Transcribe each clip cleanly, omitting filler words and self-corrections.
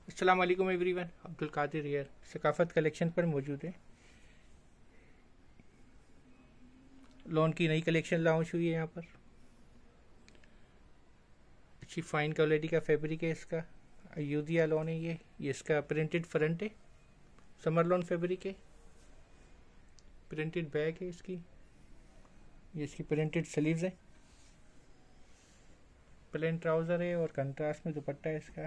अस्सलाम वालेकुम everyone, Abdul Qadir here Saqafat collection पर मौजूद है। लॉन की नई कलेक्शन लॉन्च हुई है यहाँ पर। अच्छी फाइन क्वालिटी का फैब्रिक है इसका। अयोध्या लॉन है ये इसका प्रिंटेड फ्रंट है। समर लॉन फैब्रिक है। प्रिंटेड बैक है इसकी। ये इसकी प्रिंटेड स्लीव्स है। प्लेन ट्राउज़र है और कंट्रास्ट में दुपट्टा है इसका।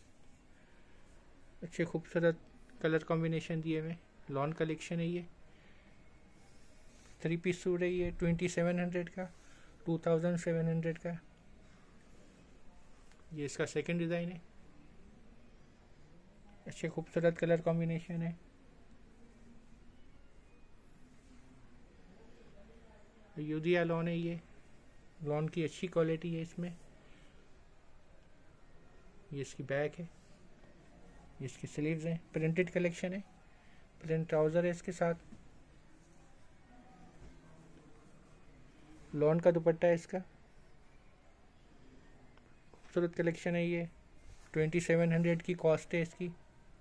अच्छे खूबसूरत कलर कॉम्बिनेशन दिए हुए। लॉन कलेक्शन है ये। 3 पीस सूट है ये 2700 का, 2700 का। ये इसका सेकंड डिज़ाइन है। अच्छे खूबसूरत कलर कॉम्बिनेशन है। अयोध्या लॉन है ये। लॉन की अच्छी क्वालिटी है इसमें। ये इसकी बैक है। ये इसकी स्लीव्स हैं। प्रिंटेड कलेक्शन है। प्रिंट ट्राउज़र है इसके साथ। लॉन का दुपट्टा है इसका। खूबसूरत कलेक्शन है ये। 2700 की कॉस्ट है इसकी।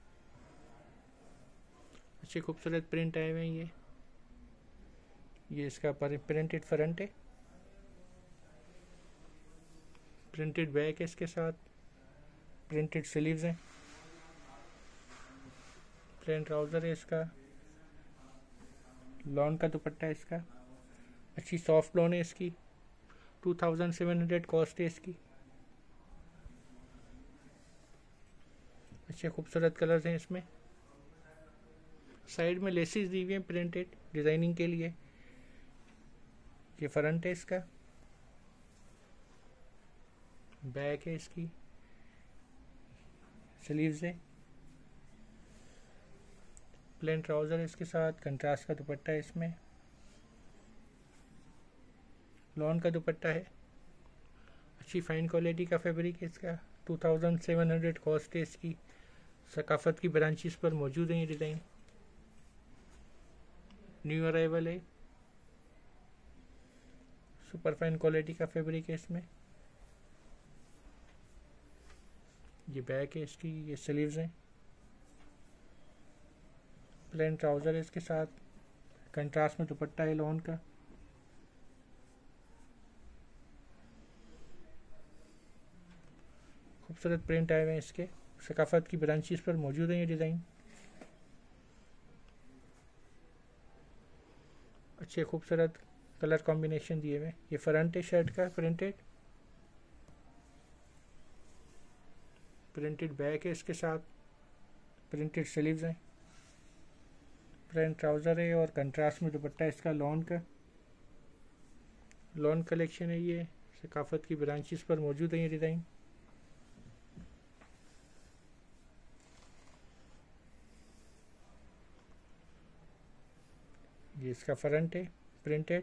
अच्छे खूबसूरत प्रिंट आए हुए हैं ये इसका प्रिंटेड फ्रंट है। प्रिंटेड बैक है इसके साथ। प्रिंटेड स्लीव्स हैं। प्लेन ट्राउज़र है इसका। लॉन का दुपट्टा है इसका। अच्छी सॉफ्ट लॉन है इसकी। 2700 कॉस्ट है इसकी। अच्छे खूबसूरत कलर्स हैं इसमें। साइड में लेसेस दी हुई हैं प्रिंटेड डिज़ाइनिंग के लिए। ये फ्रंट है इसका। बैक है इसकी। स्लीव्स है। प्लेन ट्राउज़र है इसके साथ। कंट्रास्ट का दुपट्टा है इसमें। लॉन का दुपट्टा है। अच्छी फाइन क्वालिटी का फैब्रिक है इसका। 2700 कॉस्ट है इसकी। सकाफत की ब्रांचेस पर मौजूद है ये डिज़ाइन। न्यू अराइवल है। सुपर फाइन क्वालिटी का फैब्रिक है इसमें। ये बैक है इसकी। ये स्लीव्स हैं। प्लेन ट्राउज़र है इसके साथ। कंट्रास्ट में दुपट्टा है लॉन का। खूबसूरत प्रिंट आए हुए हैं इसके। सकाफत की ब्रांचेस पर मौजूद है ये डिज़ाइन। अच्छे खूबसूरत कलर कॉम्बिनेशन दिए हुए। ये फ्रंट है शर्ट का प्रिंटेड। प्रिंटेड बैक है इसके साथ। प्रिंटेड स्लीव्स हैं। प्लेन ट्राउज़र है और कंट्रास्ट में दुपट्टा है इसका लॉन का। लॉन कलेक्शन है ये। सकाफत की ब्रांचेस पर मौजूद है ये डिज़ाइन। ये इसका फ्रंट है प्रिंटेड।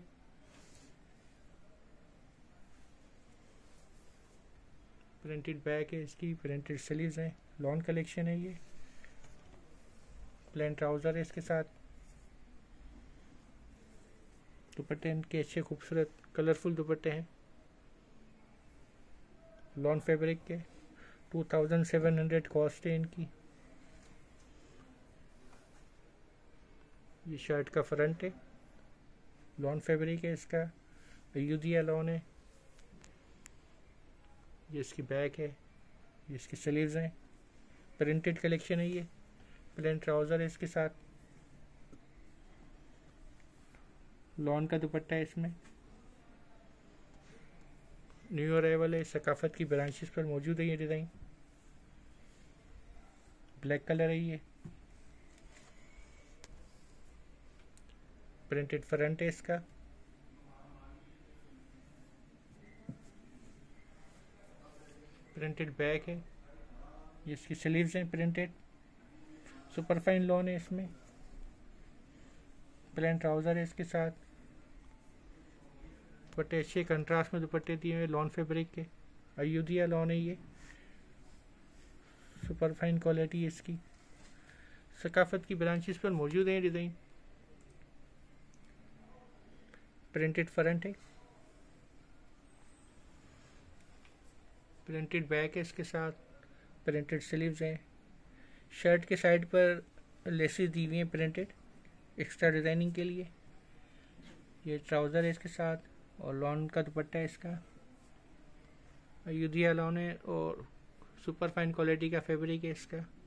प्रिंटेड बैक है इसकी। प्रिंटेड स्लीव्स हैं। लॉन कलेक्शन है ये। प्लेन ट्राउज़र है इसके साथ। दुपट्टे इनके अच्छे खूबसूरत कलरफुल दुपट्टे हैं। लॉन फैब्रिक के 2700 कॉस्ट है इनकी। ये शर्ट का फ्रंट है। लॉन फैब्रिक है इसका। अयोध्या लॉन है। ये इसकी बैक है। ये इसकी स्लीव्स हैं। प्रिंटेड कलेक्शन है ये। प्लेन ट्राउज़र है इसके साथ। लॉन का दुपट्टा है इसमें। न्यू अराइवल है। सकाफत की ब्रांचेस पर मौजूद है ये डिज़ाइन। ब्लैक कलर है ये। प्रिंटेड फ्रंट है इसका। प्रिंटेड बैक है। ये इसकी स्लीव्स हैं प्रिंटेड। सुपर फाइन लॉन है इसमें। प्लेन ट्राउज़र है इसके साथ। दुपट्टे अच्छे कंट्रास्ट में दुपट्टे दिए हुए लॉन फैब्रिक के। अयोध्या लॉन है ये। सुपर फाइन क्वालिटी है इसकी। सकाफत की ब्रांचेस पर मौजूद है डिज़ाइन। प्रिंटेड फ्रंट है। प्रिंटेड बैक है इसके साथ। प्रिंटेड स्लीव्स हैं। शर्ट के साइड पर लेसेस दी हुई हैं प्रिंटेड एक्स्ट्रा डिज़ाइनिंग के लिए। ये ट्राउज़र है इसके साथ और लॉन का दुपट्टा है इसका। अयोध्या लॉन है और सुपर फाइन क्वालिटी का फैब्रिक है इसका।